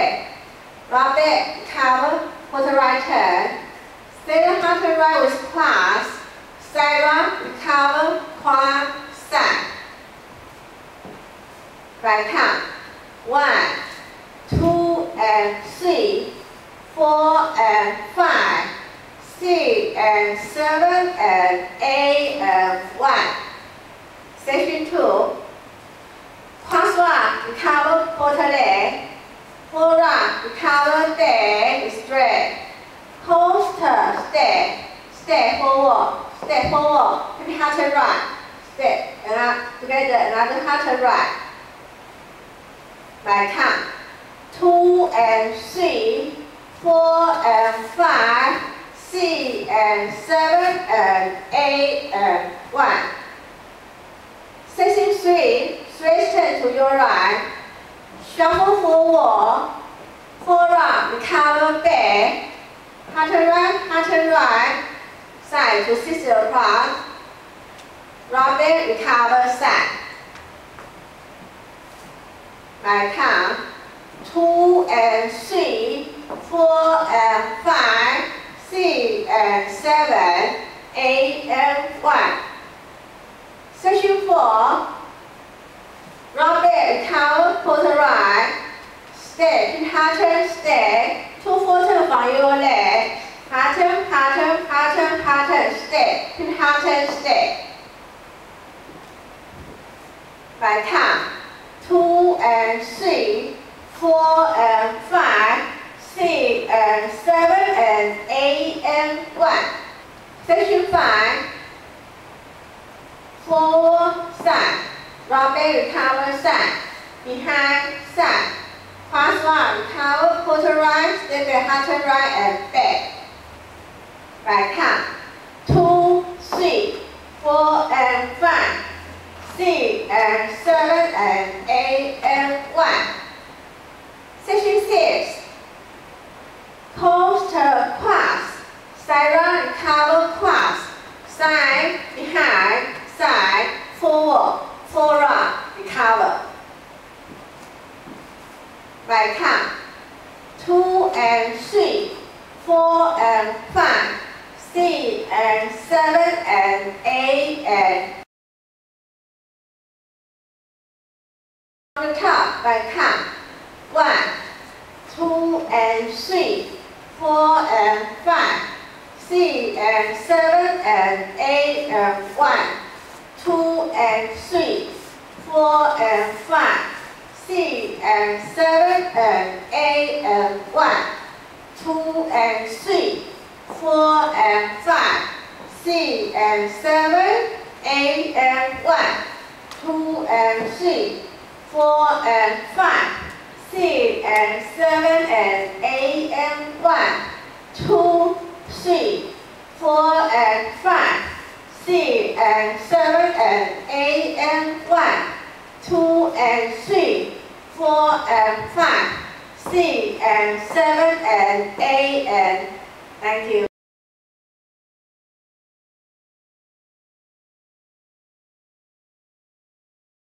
straight. Rabbit, recover, quarter right turn. Sailor hunter right with class. Sarah, recover, quad, side. Right count. 1, 2, and 3, 4, and 5, 6, and 7, and 8, and 1. Section 2. Cross one, recover, quarter leg. Full run, recover, leg, straight. Coaster, step forward, happy hunter right. Step, together, another hunter right. Right count. 2 and 3, 4 and 5, 6 and 7 and 8 and 1. Section 3, straight turn to your right. Shuffle forward, forearm, recover back. Hunter right, side to 60 apart. Rabbit, recover side. Right count. 2 and 3, 4 and 5, 6 and 7, 8 and 1. Section 4. Rabbit, recover, quarter right. Step, hunter, step. 2 quarters from your leg. Hunter, step. Hunter, step. Right count. 2 and 3, 4 and 5, 6 and 7 and 8 and 1. Section 5. Forward, side. Rabbit, recover, side. Behind, side. Cross one, recover, quarter right, step back, hunter right, and back. Right count. 2, 3, 4 and 5, 6 and 7 and 8 and 1. Section 6. Coaster cross. Side run, recover, cross. Side, behind, side, forward, run, recover. Right count. 2 and 3, 4 and 5, 6 and 7 and 8 and on the top. Right count. 1, 2 and 3, 4 and 5, 6 and 7 and 8 and 1. 2 and 3, 4 and 5, 6 and 7 and 8 and 1. 2 and 3, 4 and 5, 6 and 7, 8 and 1. 2 and 3, 4 and 5, 6 and 7 and 8 and 1. 2, 3, 4 and 5, 6 and 7 and 8 and 1. 2 and 3, 4 and 5, 6 and 7 and 8 and. Thank you.